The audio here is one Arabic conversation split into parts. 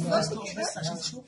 بس عشان تشوف.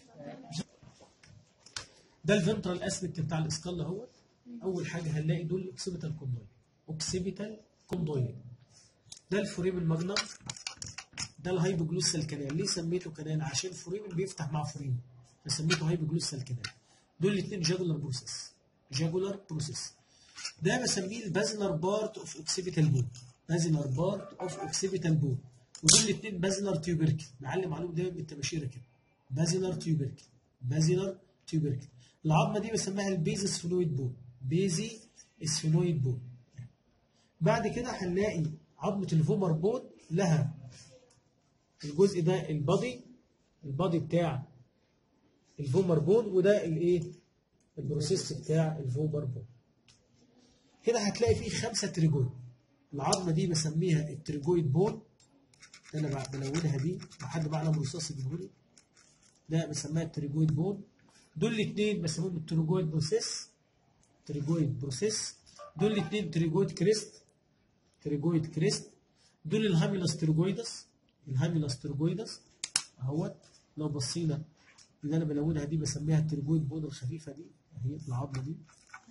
ده الفنترال اسبكت بتاع الاسكال اهوت. اول حاجه هنلاقي دول اوكسيبيتال كوندويل. اوكسيبيتال كوندويل. ده الفوريمن ماجنم. ده الهايبوجلوسال كانال. ليه سميته كانال؟ عشان الفوريمن بيفتح مع فوريمن فسميته هايبوجلوسال كانال. دول الاثنين جاجولار بروسيس. جاجولار بروسيس. ده بسميه البازلر بارت اوف اوكسيبيتال بون. بازلر بارت اوف اوكسيبيتال بون. ودول الاثنين بازلر تيوبركل. نعلم عليهم دايما بالتباشيره كده. بازلر تيوبركل. بازلر تيوبركل. العظمه دي بسميها البيز سفينويد بون. بيزي سفينويد بون. بعد كده هنلاقي عظمه الفومر بون لها الجزء ده البادي بتاع الفومر بون، وده الايه؟ البروسيس بتاع الفومر بون. هنا هتلاقي فيه 5 تريجويد. العظمه دي بسميها التريجويد بون. انا بلونها دي لحد ما اعلم رصاص يجيبهولي. ده بسميها التريجويد بون. دول الاثنين بسموهم التريجويد بروسيس. تريجويد بروسيس. دول الاثنين تريجويد كريست. تريجويد كريست. دول الهاميلاس تريجويدس. الهاميلاس تريجويدس اهوت. لو بصينا اللي انا بلونها دي بسميها التريجويد بون الخفيفه دي اهي العظمه دي.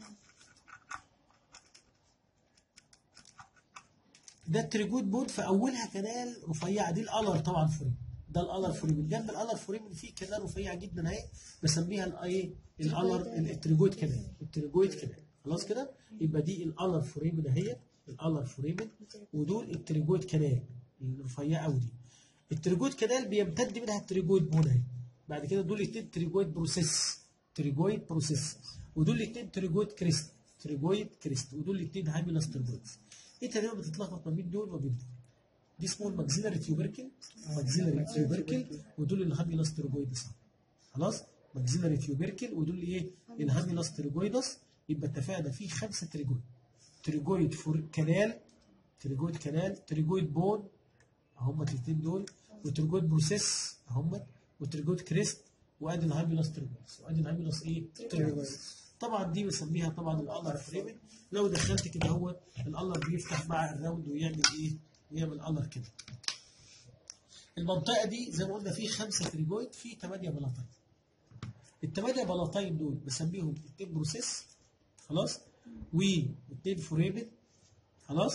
ده التريجويد بون في اولها كنال رفيعه. دي الالر طبعا فوريمن. ده الالر فوريمن. جنب الالر فوريمن في كنال رفيعه جدا اهي بسميها الايه؟ الالر التريجويد كنال. التريجويد كنال. خلاص كده؟ يبقى دي الالر فوريمن اهي. الالر فوريمن. ودول التريجويد كنال الرفيعه قوي دي. التريجويد كنال بيمتد منها التريجويد بون اهي. بعد كده دول الاثنين تريجويد بروسيس. تريجويد بروسيس. ودول الاثنين تريجويد كريست. تريجويد كريست. ودول الاثنين هاميلاس تريجويدز. انت دايما بتتلخبط ما بين دول وما بين دول. دي اسمه الماكسيلاري تيوبركل. ماكسيلاري تيوبركل. ودول الهاميلاس تريجويدس. خلاص؟ ماكسيلاري تيوبركل ودول ايه؟ الهاميلاس تريجويدس. يبقى اتفقنا في 5 تريجويد. تريجويد كانال. تريجويد كانال. تريجويد بون هم الاثنين دول. وتريجويد بروسيس هم. وتريجويد كريست. وادي الهاميلاس تريجويدس. وادي الهاميلاس ايه؟ تريجويدس. طبعا دي بسميها طبعا الالر فريمن. لو دخلت كده هو الالر بيفتح مع الراوند ويعمل ايه؟ يعمل الر كده. المنطقه دي زي ما قلنا فيه 5 تريجويد، فيه 8 بلاطين. ال8 بلاطين دول بسميهم 2 بروسيس. خلاص؟ و2 فريمن. خلاص؟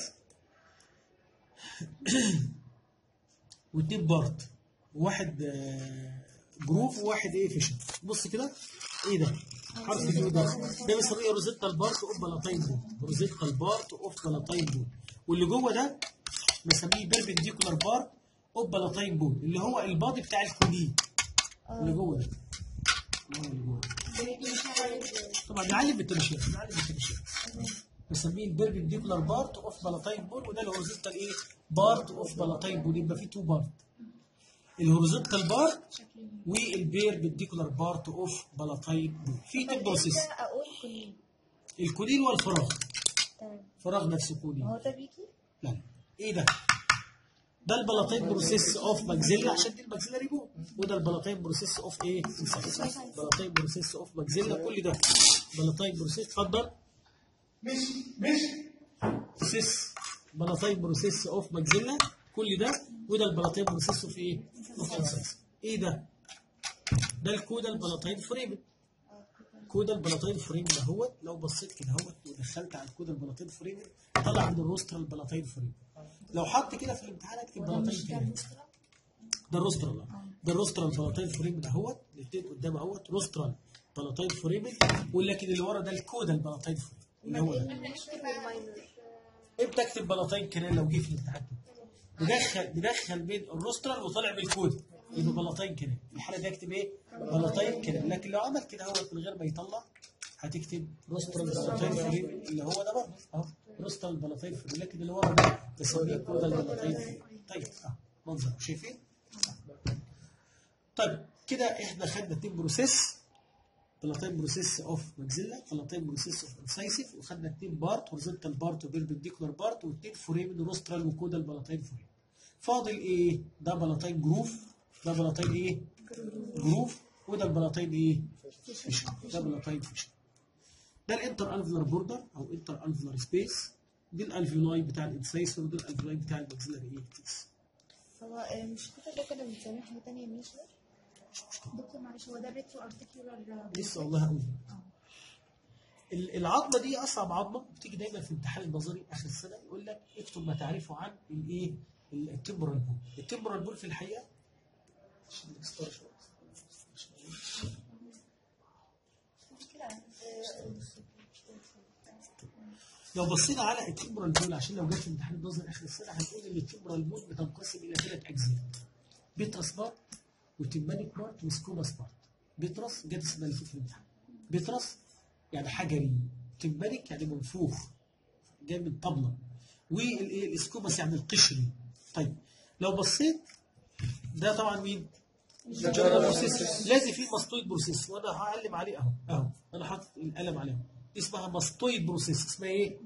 و2 بارت. وواحد جروف وواحد ايه فيشن. بص كده ايه ده؟ حرف اليو ده بنسميه روزيتا البارت اوف بلاطين بول. روزيتا البارت اوف بلاطين بول. واللي جوه ده بنسميه بيربنديكولار بارت اوف بلاطين بول، اللي هو البادي بتاع الكونين اللي جوه ده. اللي جوه طبعا نعلم بالتمشير. بنسميه البيربنديكولار بارت اوف بلاطين بول. وده الهوريزونتال ايه؟ بارت اوف بلاطين بول. يبقى فيه 2 بارت. الهوريزونتال بارت والبيربنديكولار بارت اوف بلاطين بول. في 2 بروسيس. الكونيل والفراغ. تمام. فراغ نفسه كونيل. هو ده بيجي؟ لا. ايه ده؟ ده البلاطين بروسيس اوف ماكسيلا عشان دي الماكسيلاري بون. وده البلاطين بروسيس اوف ايه؟ بلاطين بروسيس اوف ماكسيلا. كل ده بلاطين بروسيس. اتفضل. مش بروسيس. بلاطين بروسيس اوف ماكسيلا. كل ده. وده البلاطين بروسيس اوف ايه؟ اوف انسايس. ايه ده؟ ده الكودا البلاطين فريمن. كودا البلاطين فريمن اهوت. لو بصيت كده اهوت ودخلت على الكودا البلاطين فريمن طلع من الروسترال البلاطين فريمن. لو حط كده في الامتحان اكتب بلاطين فريمن. ده الروسترال. ده الروسترال بلاطين فريمن اهوت. الاثنين قدام اهوت روسترال بلاطين فريمن. ولكن اللي ورا ده الكودا البلاطين فريمن اللي هو ده. امتى اكتب بلاطين كده لو جه في الامتحان؟ بدخل بين الروسترال وطالع بالكودا يبقى بلاطين كده. في الحاله دي اكتب ايه؟ بلاطين كده. لكن لو عمل كده اهوت من غير ما يطلع هتكتب روسترال بلاطين فريمن اللي هو ده برضه اهو روسترال بلاطين فريمن. لكن اللي ورا ده بسميه كودا البلاطين فريمن. طيب منظر شايفين؟ طيب كده احنا خدنا 2 بروسيس. بلاطين بروسيس اوف ماكسيلا. بلاطين بروسيس اوف انسايسيف. وخدنا 2 بارت هوريزونتال بارت وبيربنديكولار بارت و2 فريمن روسترال وكودا البلاطين فريمن. فاضل ايه؟ ده بلاطين جروف. ده بلاطين ايه؟ جروف. وده البلاطين ايه؟ فيشن. ده بلاطين فيشن. ده الانتر الفلر بوردر او انتر الفلر سبيس. دي الالفيولاي بتاع الانسايسور. ودي الالفيولاي بتاع الماكسيلاري ايه؟ هو مش كده ده كده بنسميه حاجه ثانيه مش دكتور معلش، هو ده الريترو ارتيكيولار لسه والله هقول. العظمه دي اصعب عظمه، بتيجي دايما في امتحان النظري اخر السنه يقول لك اكتب ما تعرفه عن الايه؟ التمبرال بول. التمبرال بول في الحقيقه لو بصينا على التمبرال بول، عشان لو جت في امتحان النظري اخر السنه هنقول ان التمبرال بول بتنقسم الى 3 اجزاء: بيترس بارت وتمبانيك بارت وسكوماس بارت. بيترس جت السنه اللي فاتت في الامتحان. بيترس يعني حجري، تمبانيك يعني منفوخ جاي من طبله، والسكوماس يعني القشري. طيب لو بصيت ده طبعا مين؟ بروسيس. لازم فيه ماستويد بروسيس، وانا هعلم عليه اهو انا حاطط القلم عليه. اسمها ماستويد بروسيس. اسمها ايه؟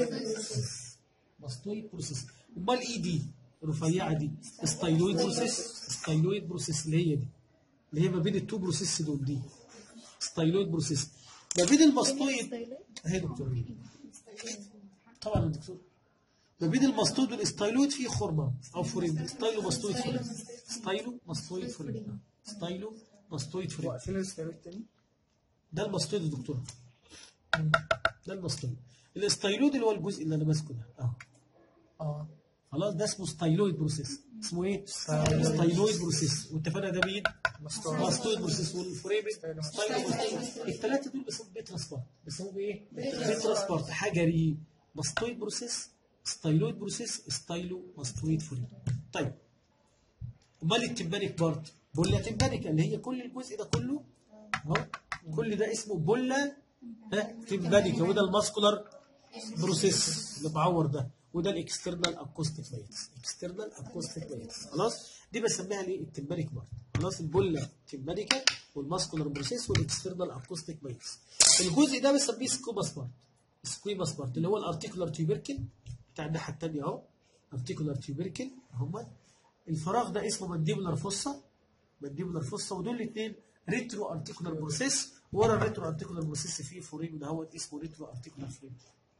ماستويد بروسيس. امال ايه دي؟ الرفيعه دي ستايلويد بروسيس. ستايلويد بروسيس اللي هي ما بين التو بروسيس دول، دي ستايلويد بروسيس. ما بين الماستويد اهي دكتور طبعا الدكتور، ما بين الماستويد والاستايلويد في خرمه او فورين. ستايلو ماستويد فورين. ستايلو ماستويد فورين. ستايلو ماستويد فورين. فين الاستايلويد التاني؟ ده الماستويد يا دكتور. ده الماستويد. الاستايلويد اللي هو الجزء اللي انا ماسكه ده خلاص، ده اسمه ستايلويد بروسيس. اسمه ايه؟ ستايلويد بروسيس. واتفقنا ده مين؟ ماستويد بروسيس. والفوريبن ستايلو ماستويد. الثلاثه دول بيسموهم بيترس بارت. بيسموهم ايه؟ بيترس بارت حجري. ماستويد بروسيس، ستايلويد بروسيس، ستايلو ماستويد فوريبن. طيب امال التمبانيك بارت؟ بولا تمبانيك اللي هي كل الجزء ده كله اهو، كل ده اسمه بولا تمبانيك. وده الماسكولار بروسيس اللي معور ده، وده الاكسترنال اكوستيك مايتس. اكسترنال اكوستيك مايتس. خلاص دي بسميها الايه؟ التمبانيك بارت. خلاص البولا تمبانيكا والماسكولار بروسيس والاكسترنال اكوستيك مايتس. الجزء ده بسميه سكوماس بارت. سكويماس بارت اللي هو الارتيكولار تيوبركل بتاع الناحيه الثانيه اهو. ارتيكولار تيوبركل هم. الفراغ ده اسمه مانديبولار فوسا. مانديبولار فوسا. ودول الاثنين ريترو ارتيكولار بروسيس. ورا الريترو ارتيكولار بروسيس فيه فورين ده اسمه ريترو ارتيكولار فريم.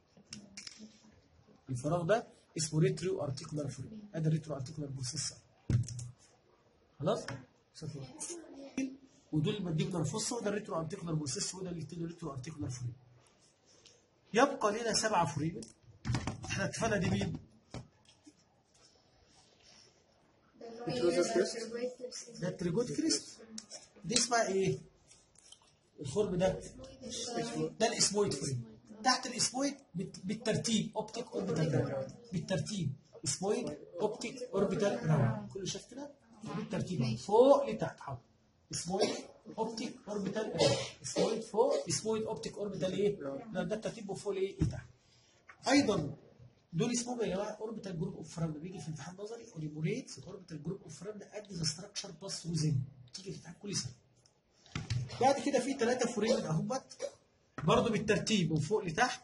الفراغ ده اسمه ريترو ارتيكولار فريم. ادي الريترو ارتيكولار بروسيس. خلاص؟ ودول المانديبولار فوسا، وده الريترو ارتيكولار بروسيس، وده الاثنين ريترو ارتيكولار فريم. يبقى لنا 7 فريم. احنا اتفقنا دي مين؟ ده التريجوت كريست. دي اسمها ايه؟ الفورم ده الاسمويد فريم. تحت الاسمويد بالترتيب اوبتيك اوربيتال. بالترتيب اسمويد اوبتيك اوربيتال راوند. كله شاف كده؟ بالترتيب فوق لتحت. حاضر. اسمويد اوبتيك اوربيتال راوند. اسمويد فوق، اسمويد اوبتيك اوربيتال ايه؟ ده الترتيب فوق لايه؟ لتحت. ايضا دول اسمهم يا جماعه اوربيتال جروب اوف فرامل. بيجي في امتحان نظري اوريبوريت اوربيتال جروب اوف فرامل اد ذا ستراكشر باس وزن. تيجي في امتحان كل سنه. بعد كده في 3 فوريمن اهمت برضه بالترتيب من فوق لتحت.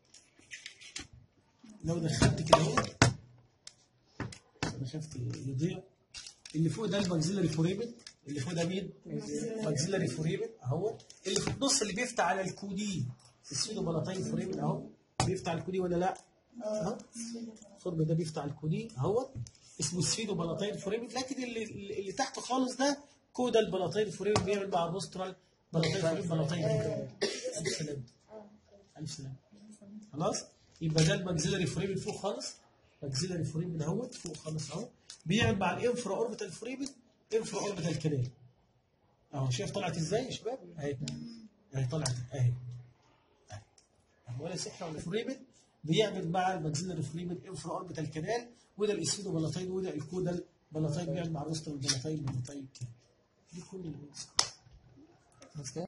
لو دخلت كده اهو، انا خفت يضيع. اللي فوق ده الماكسيلاري فوريمن. اللي فوق ده مين؟ ماكسيلاري فوريمن اهو. اللي في النص اللي بيفتح على الكودي السيدو بلاتين فوريمن اهو. بيفتح على الكودي ولا لا؟ اهو. الفورم ده بيفتح على الكودي اهو، اسمه السيدو بلاتين فوريمن. لكن اللي تحت خالص ده كودا البلاتين فوريمن بيعمل مع الروسترال بلاتين فوريمن. بلاتين الف سلام. الف سلام. خلاص يبقى ده الماكسيلاري فوريمن فوق خالص. ماكسيلاري فوريمن اهوت فوق خالص اهو، بيعمل مع الانفرا اوربيتال فوريمن انفرا اوربيتال كانال اهو. شايف طلعت ازاي يا شباب؟ اهي طلعت اهي. ولا سحر ولا فوريمن بيعمل مع الماكسيلاري فوريمن انفرا اوربيتال كانال. وده الاسفيدو بلاتين، وده الكودال بلاتين بيعمل مع الروسترال بلاتين. دي كل اللي